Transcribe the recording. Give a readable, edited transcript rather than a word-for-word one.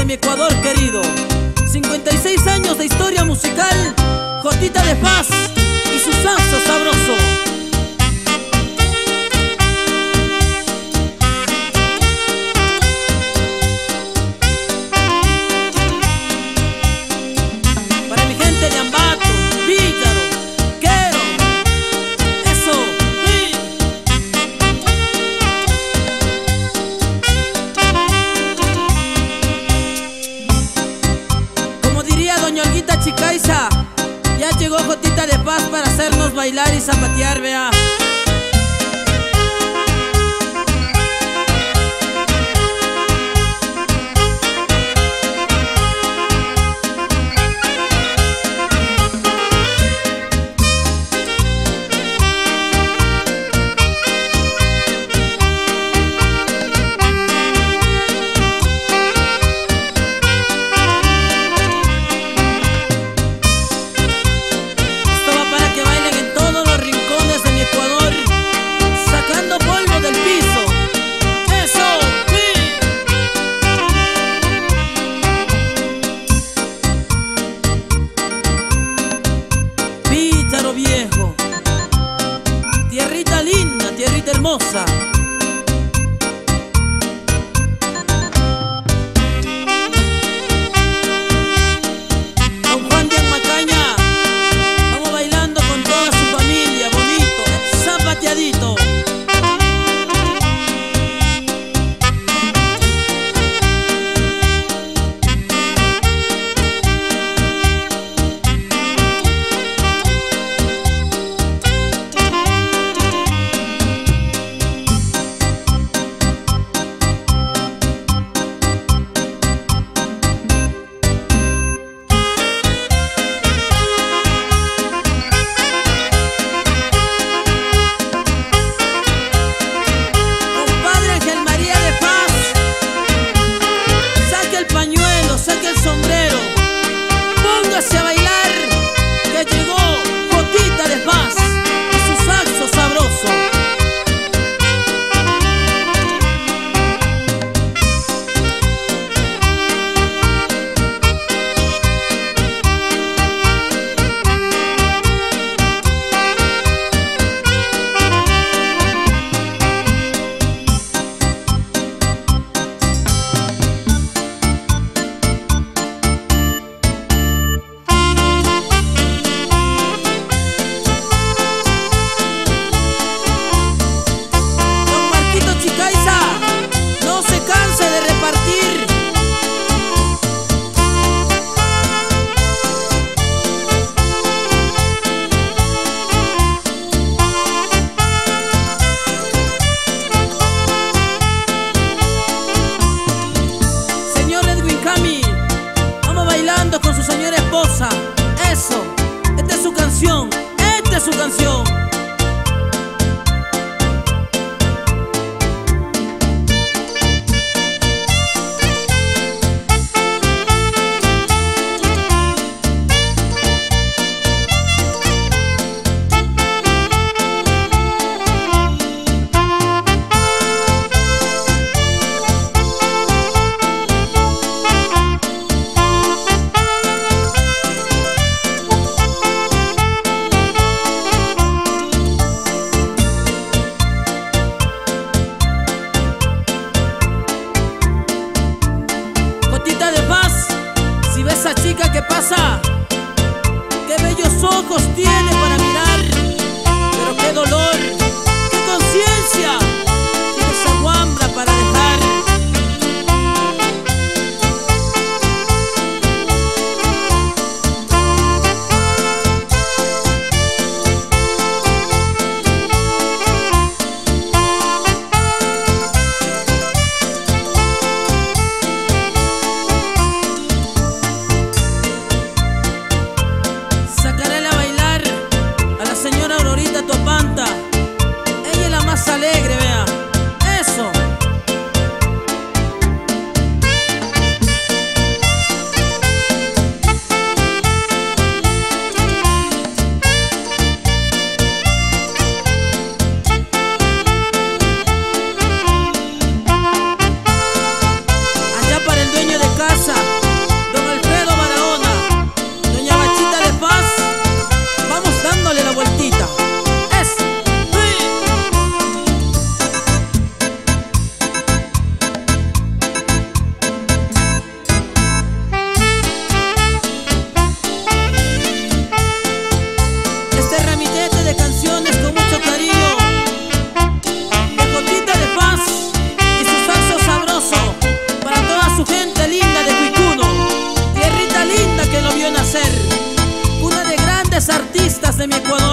mi Ecuador querido. 56 años de historia musical, Jotita de Paz y su salsa sabroso. Para mi gente de Ambato, Villaro, Quero, eso, sí. Como diría doña Olguita Chicaiza, ya llegó Jotita de Paz para hacernos bailar y zapatear, vea. Viejo, tierrita linda, tierrita hermosa. Don Juan de Macaña, vamos bailando con toda su familia, bonito, zapateadito. Saque el sombrero, póngase a bailar, que llegó Jotita de Paz y su saxo sabroso. Con su señora esposa, eso, esta es su canción, esta es su canción. Esa chica que pasa, qué bellos ojos tiene para mirar, pero qué dolor, qué conciencia tiene esa guambra para dejar. de mi Ecuador.